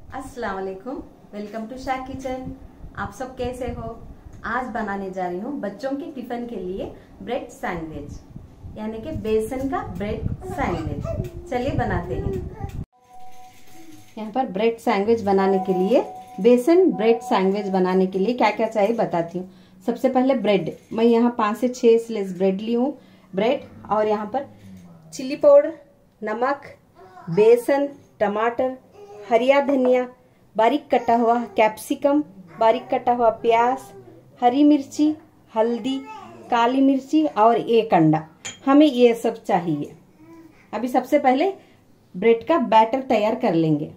अस्सलाम वालेकुम, welcome to Shah kitchen. आप सब कैसे हो? आज बनाने जा रही हूँ बच्चों के टिफिन के लिए ब्रेड सैंडविच, यानी कि बेसन का ब्रेड सैंडविच। चलिए बनाते हैं। यहाँ पर ब्रेड सैंडविच बनाने के लिए, बेसन ब्रेड सैंडविच बनाने के लिए क्या क्या चाहिए बताती हूँ। सबसे पहले ब्रेड, मैं यहाँ 5 से 6 स्लाइस ब्रेड ली हूँ। ब्रेड और यहाँ पर चिल्ली पाउडर, नमक, बेसन, टमाटर, हरिया धनिया, बारीक कटा हुआ कैप्सिकम, बारीक कटा हुआ प्याज, हरी मिर्ची, हल्दी, काली मिर्ची और एक अंडा। हमें ये सब चाहिए। अभी सबसे पहले ब्रेड का बैटर तैयार कर लेंगे।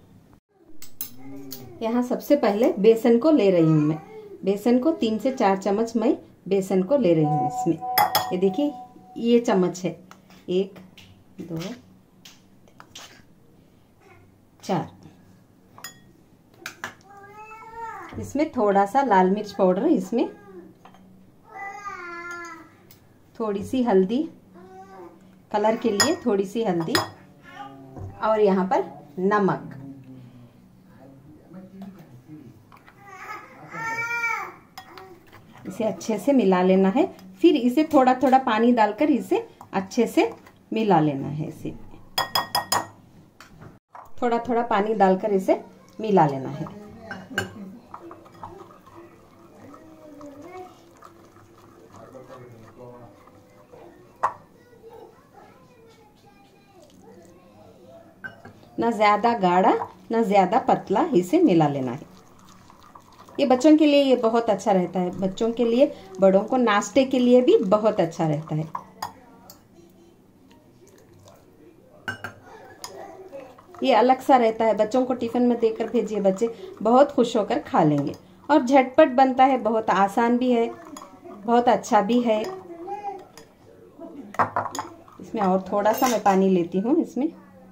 यहाँ सबसे पहले बेसन को ले रही हूँ मैं। बेसन को 3 से 4 चम्मच मैं बेसन को ले रही हूँ। इसमें ये देखिए, ये चम्मच है 1 2 4। इसमें थोड़ा सा लाल मिर्च पाउडर, इसमें थोड़ी सी हल्दी, कलर के लिए थोड़ी सी हल्दी, और यहाँ पर नमक। इसे अच्छे से मिला लेना है। फिर इसे थोड़ा थोड़ा पानी डालकर इसे अच्छे से मिला लेना है। इसे थोड़ा थोड़ा पानी डालकर इसे मिला लेना है। ना ज्यादा गाढ़ा ना ज्यादा पतला, इसे मिला लेना है। ये बच्चों के लिए ये बहुत अच्छा रहता है। बच्चों के लिए, बड़ों को नाश्ते के लिए भी बहुत अच्छा रहता है। ये अलग सा रहता है, बच्चों को टिफिन में देकर भेजिए, बच्चे बहुत खुश होकर खा लेंगे। और झटपट बनता है, बहुत आसान भी है, बहुत अच्छा भी है। इसमें और थोड़ा सा मैं पानी लेती हूँ। इसमें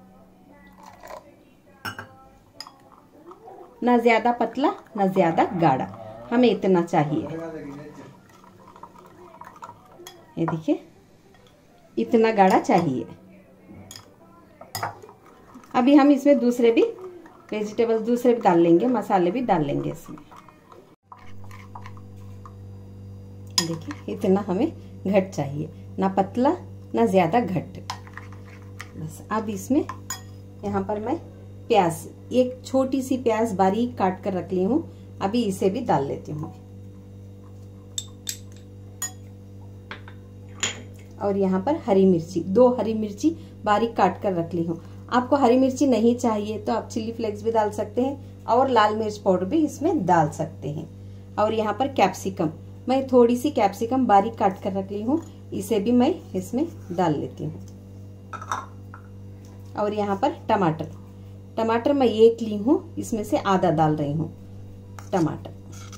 ना ज्यादा पतला ना ज्यादा गाढ़ा, हमें इतना चाहिए। ये देखिए, इतना गाढ़ा चाहिए। अभी हम इसमें दूसरे भी वेजिटेबल्स दूसरे भी डाल लेंगे, मसाले भी डाल लेंगे इसमें। देखिए, इतना हमें घट चाहिए, ना पतला ना ज्यादा घट। बस अब इसमें यहाँ पर मैं प्याज, एक छोटी सी प्याज बारीक काट कर रख ली हूँ। अभी इसे भी डाल लेती हूँ। और यहाँ पर हरी मिर्ची, 2 हरी मिर्ची बारीक काट कर रख ली हूँ। आपको हरी मिर्ची नहीं चाहिए तो आप चिली फ्लेक्स भी डाल सकते हैं और लाल मिर्च पाउडर भी इसमें डाल सकते हैं। और यहाँ पर कैप्सिकम, मैं थोड़ी सी कैप्सिकम बारीक काट कर रख ली हूँ, इसे भी मैं इसमें डाल लेती हूँ। और यहाँ पर टमाटर, टमाटर मैं 1 ली हूँ, इसमें से आधा डाल रही हूँ टमाटर।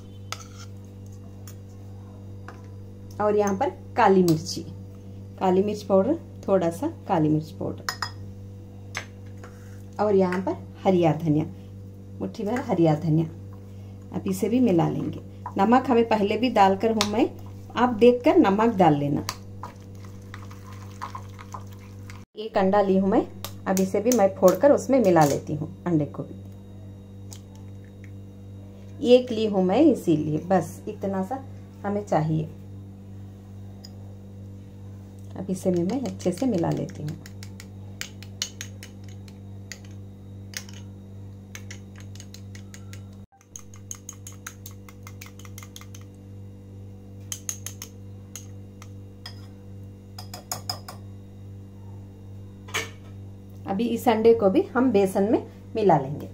और यहाँ पर काली मिर्ची, काली मिर्च पाउडर, थोड़ा सा काली मिर्च पाउडर। और यहाँ पर हरिया धनिया, मुट्ठी भर हरिया धनिया। अब इसे भी मिला लेंगे। नमक हमें पहले भी डालकर हूँ मैं, आप देखकर नमक डाल लेना। 1 अंडा ली हूँ मैं, अब इसे भी मैं फोड़कर उसमें मिला लेती हूँ। अंडे को भी 1 ली हूँ मैं, इसीलिए बस इतना सा हमें चाहिए। अब इसे भी मैं अच्छे से मिला लेती हूँ। अभी इस अंडे को भी हम बेसन में मिला लेंगे।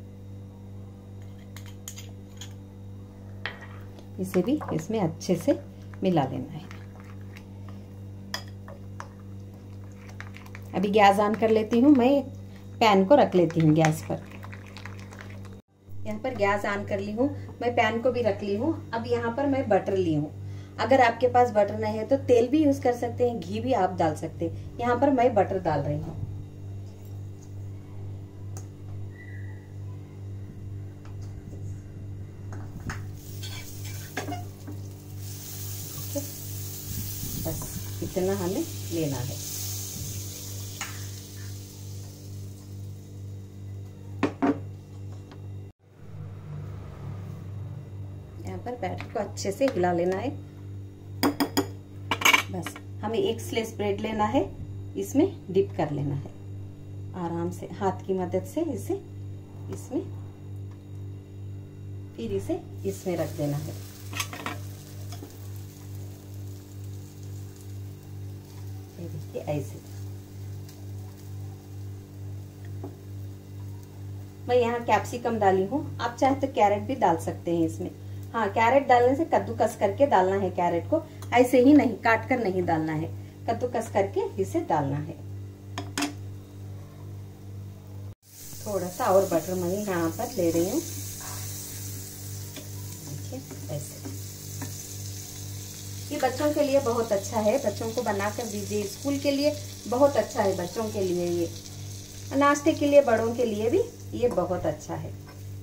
इसे भी इसमें अच्छे से मिला लेना है। अभी गैस ऑन कर लेती हूँ मैं, पैन को रख लेती हूँ गैस पर। यहाँ पर गैस ऑन कर ली हूँ मैं, पैन को भी रख ली हूँ। अब यहाँ पर मैं बटर ली हूँ। अगर आपके पास बटर नहीं है तो तेल भी यूज कर सकते हैं, घी भी आप डाल सकते हैं। यहाँ पर मैं बटर डाल रही हूँ। बस इतना हमें लेना है। पर बैटर को अच्छे से हिला लेना है। बस हमें एक स्लाइस ब्रेड लेना है, इसमें डिप कर लेना है आराम से हाथ की मदद से। इसे इसमें फिर इसे इसमें रख देना है। ये देखिए ऐसे। मैं यहाँ कैप्सिकम डाली हूँ, आप चाहे तो कैरेट भी डाल सकते हैं इसमें। हाँ, कैरेट डालने से कद्दूकस करके डालना है कैरेट को, ऐसे ही नहीं काट कर नहीं डालना है, कद्दूकस करके इसे डालना है। थोड़ा सा और बटर मैं यहाँ पर ले रही हूँ, देखिए ऐसे। ये बच्चों के लिए बहुत अच्छा है, बच्चों को बनाकर दीजिए, स्कूल के लिए बहुत अच्छा है बच्चों के लिए, ये नाश्ते के लिए बड़ों के लिए भी ये बहुत अच्छा है।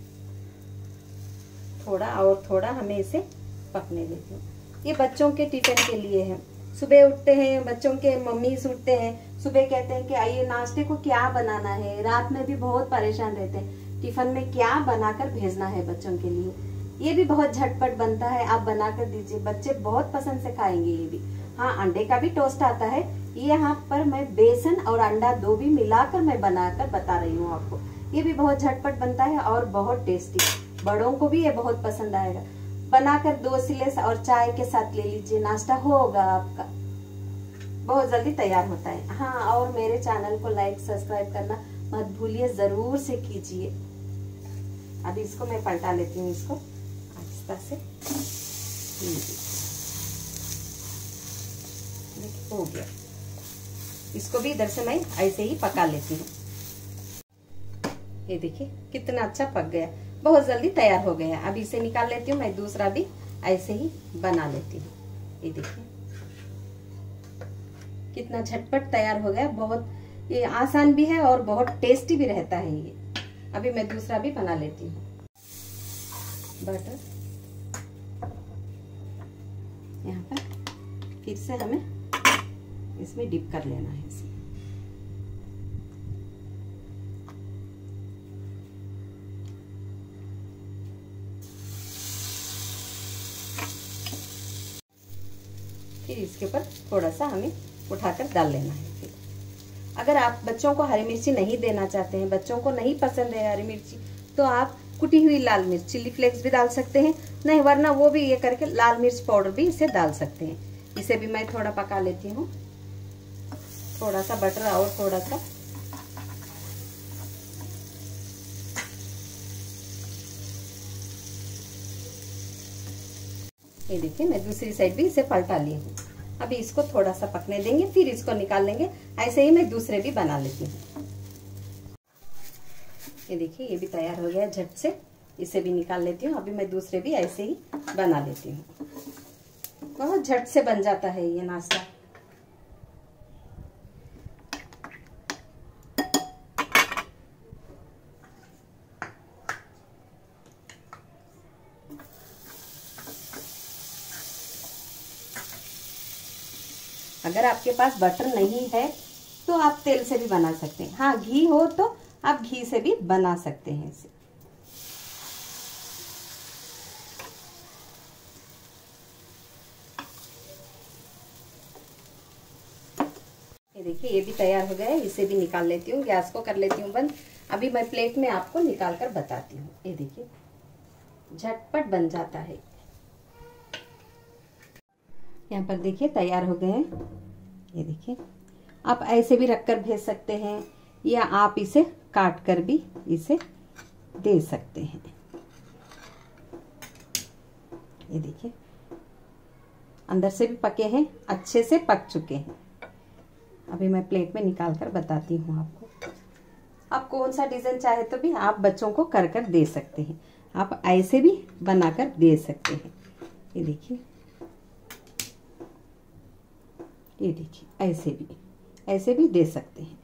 थोड़ा और थोड़ा हमें इसे पकने देती हूँ। ये बच्चों के टिफिन के लिए है। सुबह उठते हैं बच्चों के मम्मी उठते हैं, सुबह कहते हैं कि आइए नाश्ते को क्या बनाना है, रात में भी बहुत परेशान रहते हैं टिफिन में क्या बनाकर भेजना है बच्चों के लिए। ये भी बहुत झटपट बनता है, आप बनाकर दीजिए, बच्चे बहुत पसंद से खाएंगे ये भी। हाँ, अंडे का भी टोस्ट आता है, ये यहाँ पर मैं बेसन और अंडा दो भी मिलाकर मैं बनाकर बता रही हूँ आपको। ये भी बहुत झटपट बनता है और बहुत टेस्टी, बड़ों को भी ये बहुत पसंद आएगा। बनाकर 2 स्लाइस और चाय के साथ ले लीजिए, नाश्ता होगा आपका, बहुत जल्दी तैयार होता है। हाँ, और मेरे चैनल को लाइक सब्सक्राइब करना मत भूलिए, जरूर से कीजिए। अभी इसको मैं पलटा लेती हूँ, इसको आहिस्ता से। हो गया, इसको भी इधर से मैं ऐसे ही पका लेती हूँ। ये देखिए कितना अच्छा पक गया, बहुत जल्दी तैयार हो गया। अब इसे निकाल लेती हूँ, मैं दूसरा भी ऐसे ही बना लेती हूँ। ये देखिए कितना झटपट तैयार हो गया, बहुत ये आसान भी है और बहुत टेस्टी भी रहता है ये। अभी मैं दूसरा भी बना लेती हूँ। बटर यहाँ पर फिर से हमें इसमें डिप कर लेना है इसे। फिर इसके ऊपर थोड़ा सा हमें उठाकर डाल लेना है। फिर अगर आप बच्चों को हरी मिर्ची नहीं देना चाहते हैं, बच्चों को नहीं पसंद है हरी मिर्ची, तो आप कुटी हुई लाल मिर्च चिली फ्लेक्स भी डाल सकते हैं, नहीं वरना वो भी ये करके लाल मिर्च पाउडर भी इसे डाल सकते हैं। इसे भी मैं थोड़ा पका लेती हूँ, थोड़ा सा बटर और थोड़ा सा। ये देखिए मैं दूसरी साइड भी इसे पलटा ली हूँ। अभी इसको थोड़ा सा पकने देंगे, फिर इसको निकाल लेंगे। ऐसे ही मैं दूसरे भी बना लेती हूँ। ये देखिए ये भी तैयार हो गया झट से, इसे भी निकाल लेती हूँ। अभी मैं दूसरे भी ऐसे ही बना लेती हूँ। बहुत झट से बन जाता है ये नाश्ता। अगर आपके पास बटर नहीं है तो आप तेल से भी बना सकते हैं। हाँ, घी हो तो आप घी से भी बना सकते हैं इसे। ये देखिए ये भी तैयार हो गया है, इसे भी निकाल लेती हूँ। गैस को कर लेती हूँ बंद। अभी मैं प्लेट में आपको निकाल कर बताती हूँ। ये देखिए झटपट बन जाता है। यहाँ पर देखिए तैयार हो गए हैं। ये देखिए आप ऐसे भी रखकर भेज सकते हैं या आप इसे काट कर भी इसे दे सकते हैं। ये देखिए अंदर से भी पके हैं, अच्छे से पक चुके हैं। अभी मैं प्लेट में निकाल कर बताती हूँ आपको। आप कौन सा डिजाइन चाहे तो भी आप बच्चों को कर कर दे सकते हैं। आप ऐसे भी बनाकर दे सकते हैं। ये देखिए, ये देखिए ऐसे भी दे सकते हैं।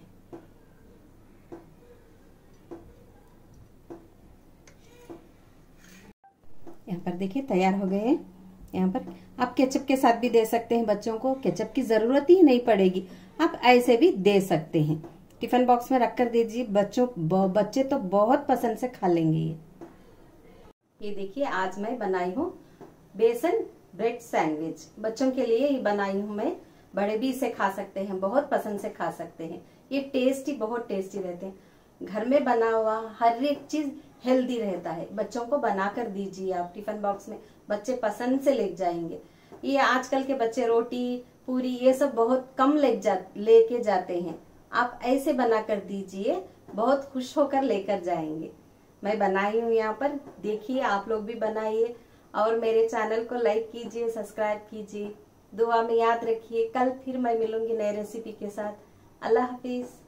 यहाँ पर देखिए तैयार हो गए हैं। यहाँ पर आप केचप के साथ भी दे सकते हैं, बच्चों को केचप की जरूरत ही नहीं पड़ेगी। आप ऐसे भी दे सकते हैं। टिफिन बॉक्स में रखकर दीजिए, बच्चे तो बहुत पसंद से खा लेंगे ये देखिए आज मैं बनाई हूँ बेसन ब्रेड सैंडविच बच्चों के लिए ही बनाई हूँ मैं। बड़े भी इसे खा सकते हैं, बहुत पसंद से खा सकते हैं। ये टेस्टी, बहुत टेस्टी रहते हैं। घर में बना हुआ हर एक चीज हेल्दी रहता है। बच्चों को बना कर दीजिए आप टिफिन बॉक्स में, बच्चे पसंद से ले जाएंगे। ये आजकल के बच्चे रोटी पूरी ये सब बहुत कम लेके जाते हैं। आप ऐसे बना कर दीजिए, बहुत खुश होकर लेकर जाएंगे। मैं बनाई हूँ यहाँ पर, देखिए आप लोग भी बनाइए और मेरे चैनल को लाइक कीजिए, सब्सक्राइब कीजिए। दुआ में याद रखिए। कल फिर मैं मिलूंगी नए रेसिपी के साथ। अल्लाह हाफिज।